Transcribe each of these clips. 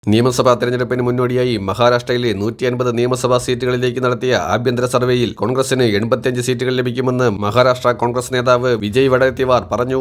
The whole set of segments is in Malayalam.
നിയമസഭാ തെരഞ്ഞെടുപ്പിന് മുന്നോടിയായി മഹാരാഷ്ട്രയിലെ 150 നിയമസഭാ സീറ്റുകളിലേക്ക് നടത്തിയ ആഭ്യന്തര സർവേയിൽ കോൺഗ്രസിന് 85 സീറ്റുകൾ ലഭിക്കുമെന്ന് മഹാരാഷ്ട്ര കോൺഗ്രസ് നേതാവ് വിജയ് വഡേത്തിവാർ പറഞ്ഞു.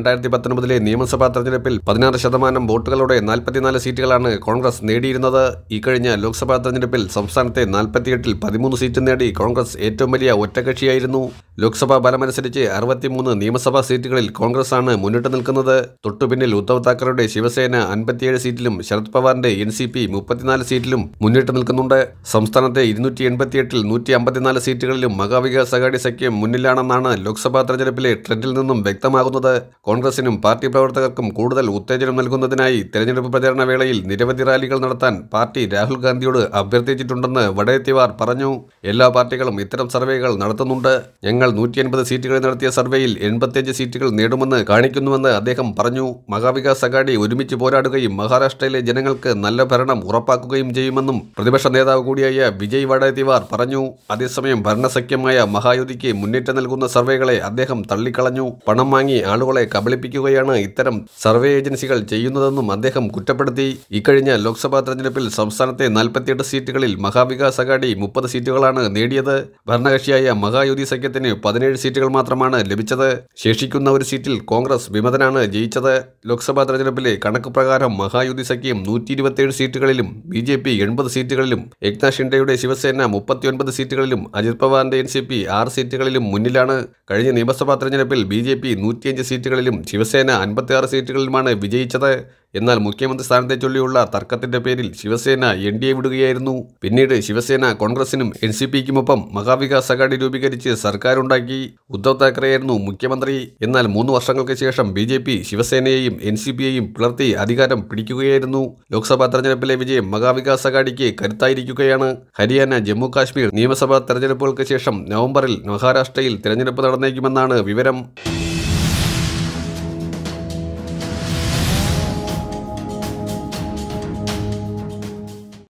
2019 നിയമസഭാ തെരഞ്ഞെടുപ്പിൽ 16% വോട്ടുകളോടെ 44 സീറ്റുകളാണ് കോൺഗ്രസ് നേടിയിരുന്നത്. ഇക്കഴിഞ്ഞ ലോക്സഭാ തെരഞ്ഞെടുപ്പിൽ സംസ്ഥാനത്തെ 48-ൽ 13 സീറ്റ് നേടി കോൺഗ്രസ് ഏറ്റവും വലിയ ഒറ്റകക്ഷിയായിരുന്നു. ലോക്സഭാ ഫലമനുസരിച്ച് 63 നിയമസഭാ സീറ്റുകളിൽ കോൺഗ്രസാണ് മുന്നിട്ട് നിൽക്കുന്നത്. തൊട്ടുപിന്നിൽ ഉദ്ധവ് താക്കറെയുടെ ശിവസേന 57 സീറ്റിലും ശരത് പവാറിന്റെ NCP 34 സീറ്റിലും മുന്നിട്ട് നിൽക്കുന്നുണ്ട്. സംസ്ഥാനത്തെ 288-ൽ 154 സീറ്റുകളിലും മഹാവികാസ് അഘാടി സഖ്യം മുന്നിലാണെന്നാണ് ലോക്സഭാ തെരഞ്ഞെടുപ്പിലെ ട്രെൻഡിൽ നിന്നും വ്യക്തമാകുന്നത്. കോൺഗ്രസിനും പാർട്ടി പ്രവർത്തകർക്കും കൂടുതൽ ഉത്തേജനം നൽകുന്നതിനായി തെരഞ്ഞെടുപ്പ് പ്രചാരണ വേളയിൽ നിരവധി റാലികൾ നടത്താൻ പാർട്ടി രാഹുൽ ഗാന്ധിയോട് അഭ്യർത്ഥിച്ചിട്ടുണ്ടെന്ന് വഡേത്തിവാർ പറഞ്ഞു. എല്ലാ പാർട്ടികളും ഇത്തരം സർവേകൾ നടത്തുന്നുണ്ട്. ഞങ്ങൾ 150 സീറ്റുകളിൽ നടത്തിയ സർവേയിൽ 85 സീറ്റുകൾ നേടുമെന്ന് കാണിക്കുന്നുവെന്ന് അദ്ദേഹം പറഞ്ഞു. മഹാവികാസ് അഘാടി ഒരുമിച്ച് പോരാടുകയും മഹാരാഷ്ട്രയിലെ ജനങ്ങൾക്ക് നല്ല ഭരണം ഉറപ്പാക്കുകയും ചെയ്യുമെന്നും പ്രതിപക്ഷ നേതാവ് കൂടിയായ വിജയ് വഡേത്തിവാർ പറഞ്ഞു. അതേസമയം ഭരണസഖ്യമായ മഹായുതിക്ക് മുന്നേറ്റം നൽകുന്ന സർവേകളെ അദ്ദേഹം തള്ളിക്കളഞ്ഞു. പണം വാങ്ങി ആളുകളെ കബളിപ്പിക്കുകയാണ് ഇത്തരം സർവേ ഏജൻസികൾ ചെയ്യുന്നതെന്നും അദ്ദേഹം കുറ്റപ്പെടുത്തി. ഇക്കഴിഞ്ഞ ലോക്സഭാ തെരഞ്ഞെടുപ്പിൽ സംസ്ഥാനത്തെ 48 സീറ്റുകളിൽ മഹാവികാസ് അഘാടി 30 സീറ്റുകളാണ് നേടിയത്. ഭരണകക്ഷിയായ മഹായുതി സഖ്യത്തിന് 17 സീറ്റുകൾ മാത്രമാണ് ലഭിച്ചത്. ശേഷിക്കുന്ന ഒരു സീറ്റിൽ കോൺഗ്രസ് വിമതനാണ് ജയിച്ചത്. ലോക്സഭാ തെരഞ്ഞെടുപ്പിലെ കണക്ക് പ്രകാരം മഹായുതി സഖ്യം 127 സീറ്റുകളിലും BJP 80 സീറ്റുകളിലും ഏക്നാഥ് ഷിൻഡെയുടെ ശിവസേന 39 സീറ്റുകളിലും അജിത് പവാറിന്റെ NCP 6 സീറ്റുകളിലും മുന്നിലാണ്. കഴിഞ്ഞ നിയമസഭാ തെരഞ്ഞെടുപ്പിൽ BJP 105 സീറ്റുകളിലും ശിവസേന 56 സീറ്റുകളിലുമാണ് വിജയിച്ചത്. എന്നാൽ മുഖ്യമന്ത്രി സ്ഥാനത്തെ ചൊല്ലിയുള്ള തർക്കത്തിന്റെ പേരിൽ ശിവസേന NDA വിടുകയായിരുന്നു. പിന്നീട് ശിവസേന കോൺഗ്രസിനും NCPക്കുമൊപ്പം മഹാവികാസ് അഘാടി രൂപീകരിച്ച് സർക്കാരുണ്ടാക്കി. ഉദ്ധവ് താക്കറെയായിരുന്നു മുഖ്യമന്ത്രി. എന്നാൽ 3 വർഷങ്ങൾക്ക് ശേഷം BJP ശിവസേനയെയും NCPയെയും പിളർത്തി അധികാരം പിടിക്കുകയായിരുന്നു. ലോക്സഭാ തെരഞ്ഞെടുപ്പിലെ വിജയം മഹാവികാസ് അഘാടിക്ക് കരുത്തായിരിക്കുകയാണ്. ഹരിയാന, ജമ്മു കാശ്മീർ നിയമസഭാ തെരഞ്ഞെടുപ്പുകൾക്ക് ശേഷം നവംബറിൽ മഹാരാഷ്ട്രയിൽ തെരഞ്ഞെടുപ്പ് നടന്നേക്കുമെന്നാണ് വിവരം.